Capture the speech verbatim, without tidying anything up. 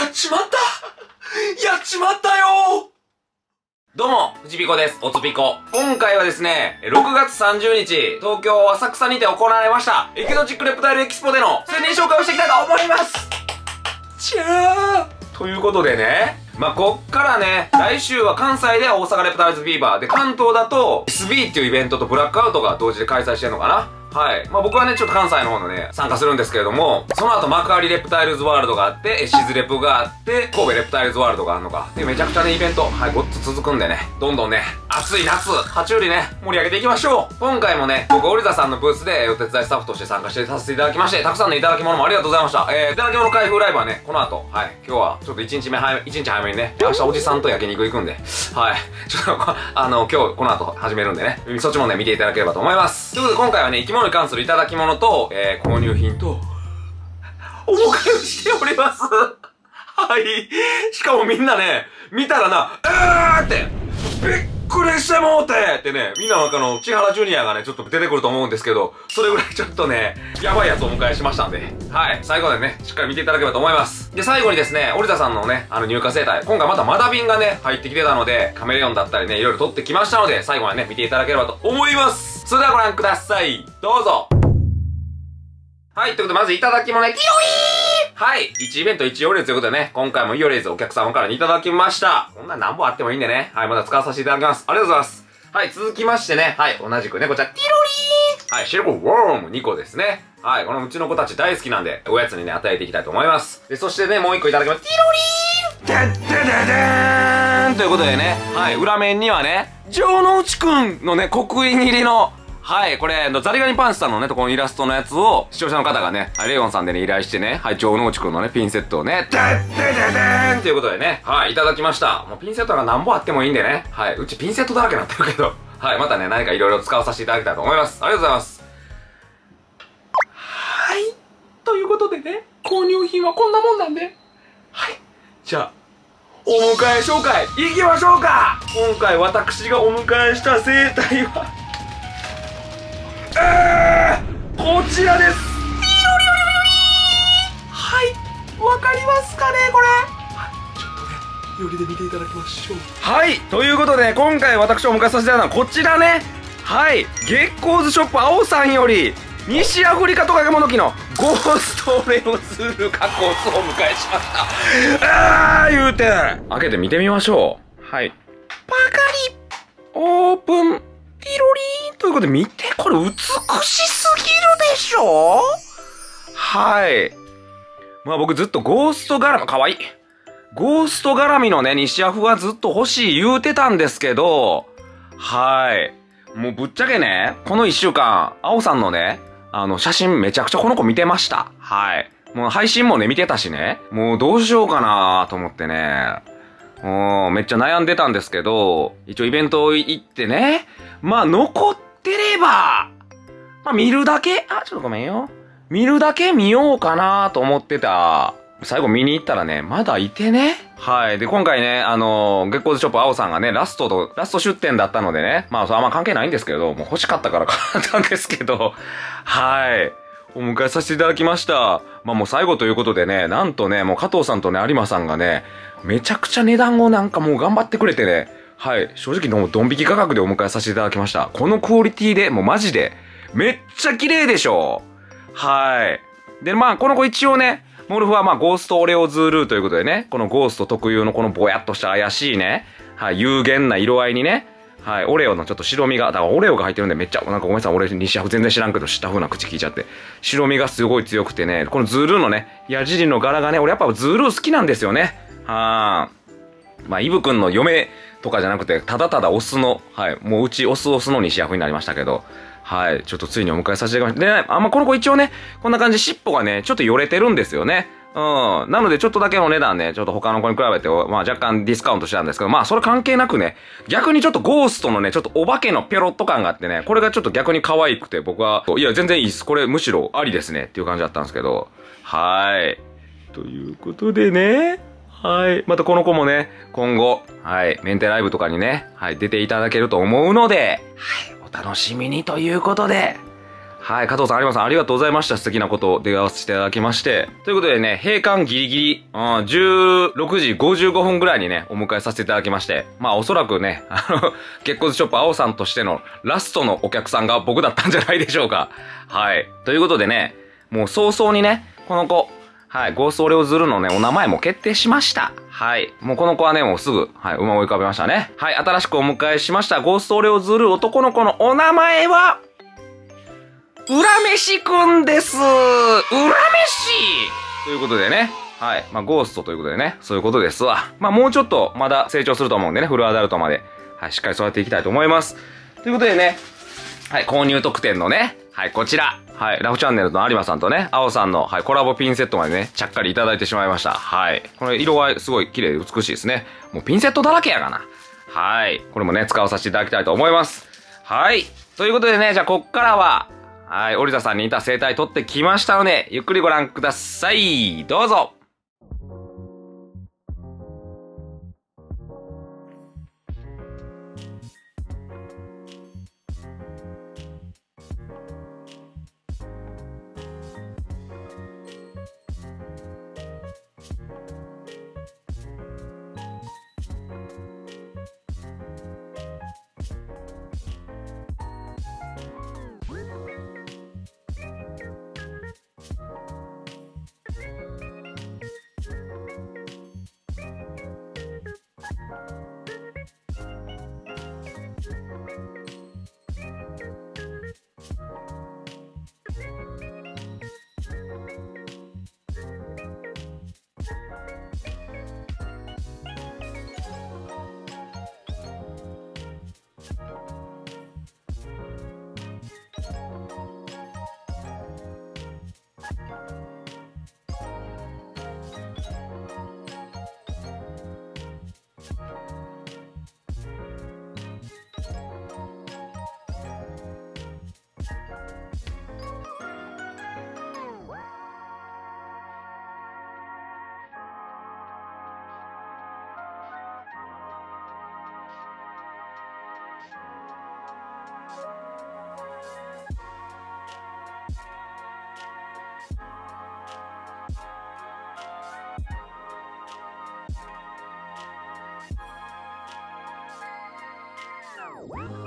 っちまったやっちまったよ。どうも、藤ピコです。おつピコ。今回はですね、ろくがつさんじゅうにち、東京浅草にて行われました、エキゾチックレプタイルエキスポでの宣伝紹介をしていきたいと思います。じゃーということでね、まあ、こっからね、来週は関西で大阪レプタイルズフィーバーで、関東だと エスビー っていうイベントとブラックアウトが同時で開催してるのかな。はい。まあ僕はね、ちょっと関西の方のね、参加するんですけれども、その後幕張レプタイルズワールドがあって、シズレプがあって、神戸レプタイルズワールドがあるのか。で、めちゃくちゃね、イベント、はい、ごっつ続くんでね、どんどんね、暑い夏、爬虫類ね、盛り上げていきましょう。今回もね、僕、オリザさんのブースでお手伝いスタッフとして参加してさせていただきまして、たくさんのいただき物もありがとうございました。えー、いただき物開封ライブはね、この後、はい、今日はちょっといちにちめ早め、いちにち早めにね、明日おじさんと焼肉行くんで、はい、ちょっと、あの、今日、この後始めるんでね、そっちもね、見ていただければと思います。ということで、今回はね、生き物に関するいただき物と、えー、購入品と、お迎えをしております。はい。しかもみんなね、見たらな、えーって、びっくりしてもうてってね、みんなの中の千原ジュニアがね、ちょっと出てくると思うんですけど、それぐらいちょっとね、やばいやつをお迎えしましたんで、はい。最後までね、しっかり見ていただければと思います。で、最後にですね、オリザさんのね、あの入荷生態、今回またマダビンがね、入ってきてたので、カメレオンだったりね、いろいろ撮ってきましたので、最後までね、見ていただければと思います。それではご覧ください。どうぞ。はい、ということで、まずいただき物ね、ティロリーはい、いちイベントいちイオレーズということでね、今回もイオレーズお客様からいただきました。こんなん何本あってもいいんでね、はい、また使わさせていただきます。ありがとうございます。はい、続きましてね、はい、同じくね、こちら、ティロリーはい、シルコウォームにこですね。はい、このうちの子たち大好きなんで、おやつにね、与えていきたいと思います。で、そしてね、もういっこいただきます。ティロリーてってででーんということでね、はい、裏面にはね、城之内くんのね、刻印入りの、はい、これ、ザリガニパンチさんのね、とこのイラストのやつを、視聴者の方がね、はい、レオンさんでね、依頼してね、はい、城之内くんのね、ピンセットをね、てってででーんということでね、はい、いただきました。もうピンセットが何本あってもいいんでね、はい、うちピンセットだらけになってるけど、はい、またね、何かいろいろ使わさせていただきたいと思います。ありがとうございます。はい、ということでね、購入品はこんなもんなんで、はい、じゃあ、お迎え紹介、いきましょうか。今回私がお迎えした生態は、えー、こちらです。はい、わかりますかね、これ。はい、ちょっとね、寄りで見ていただきましょう。はい、ということで、今回私をお迎えさせていただいたのはこちらね。はい、月光図ショップ青さんより、西アフリカトカゲモドキのゴーストレオズール加工をお迎えしました。あー言うて、開けて見てみましょう。はい。パカリオープンピロリーンということで、見て、これ美しすぎるでしょ。はい。まあ僕ずっとゴースト絡み、かわいい。ゴースト絡みのね、西アフはずっと欲しい言うてたんですけど、はい。もうぶっちゃけね、この一週間、青さんのね、あの、写真めちゃくちゃこの子見てました。はい。もう配信もね、見てたしね。もうどうしようかなと思ってね。うん、めっちゃ悩んでたんですけど、一応イベント行ってね、まあ残ってれば、まあ見るだけ、あ、ちょっとごめんよ。見るだけ見ようかなと思ってた。最後見に行ったらね、まだいてね。はい。で、今回ね、あのー、月光図ショップ青さんがね、ラストと、ラスト出店だったのでね、まあ、それあんま関係ないんですけど、もう欲しかったから買ったんですけど、はい。お迎えさせていただきました。まあもう最後ということでね、なんとね、もう加藤さんとね、有馬さんがね、めちゃくちゃ値段をなんかもう頑張ってくれてね、はい。正直のドン引き価格でお迎えさせていただきました。このクオリティで、もうマジで、めっちゃ綺麗でしょ。はい。で、まあ、この子一応ね、モルフはまあゴーストオレオズールということでね、このゴースト特有のこのぼやっとした怪しいね、はい、有限な色合いにね、はい、オレオのちょっと白身が、だからオレオが入ってるんでめっちゃ、なんかごめんなさい、俺西アフ全然知らんけど知った風な口聞いちゃって、白身がすごい強くてね、このズールのね、矢尻の柄がね、俺やっぱズール好きなんですよね。はー。まあ、イブくんの嫁とかじゃなくて、ただただオスの、はい、もううちオスオスの西アフになりましたけど、はい。ちょっとついにお迎えさせていただきました。でね、あんまこの子一応ね、こんな感じ尻尾がね、ちょっとよれてるんですよね。うん。なのでちょっとだけの値段ね、ちょっと他の子に比べて、まあ若干ディスカウントしてたんですけど、まあそれ関係なくね、逆にちょっとゴーストのね、ちょっとお化けのペロッと感があってね、これがちょっと逆に可愛くて僕は、いや全然いいっす。これむしろありですねっていう感じだったんですけど、はい。ということでね、はい。またこの子もね、今後、はい、メンテライブとかにね、はい、出ていただけると思うので、はい、お楽しみにということで、 はい、加藤さん、有馬さん、ありがとうございました。素敵なことを出会わせていただきまして。ということでね、閉館ギリギリ、うん、じゅうろくじごじゅうごふんぐらいにね、お迎えさせていただきまして。まあ、おそらくね、あの、月光ショップ青さんとしてのラストのお客さんが僕だったんじゃないでしょうか。はい。ということでね、もう早々にね、この子、はい、ゴーストオレオズルのね、お名前も決定しました。はい。もうこの子はね、もうすぐ、はい、馬を浮かべましたね。はい、新しくお迎えしました、ゴーストオレオズル男の子のお名前は、裏飯くんです。裏飯ということでね。はい。まあ、ゴーストということでね。そういうことですわ。まあ、もうちょっとまだ成長すると思うんでね。フルアダルトまで。はい。しっかり育てていきたいと思います。ということでね。はい。購入特典のね。はい。こちら。はい。ラフチャンネルの有馬さんとね。青さんの、はい。コラボピンセットまでね。ちゃっかりいただいてしまいました。はい。これ色合いすごい綺麗で美しいですね。もうピンセットだらけやがな。はい。これもね、使わさせていただきたいと思います。はい。ということでね。じゃあ、こっからは、はい、オリザさんに似た生態取ってきましたので、ゆっくりご覧ください。どうぞ。Wow.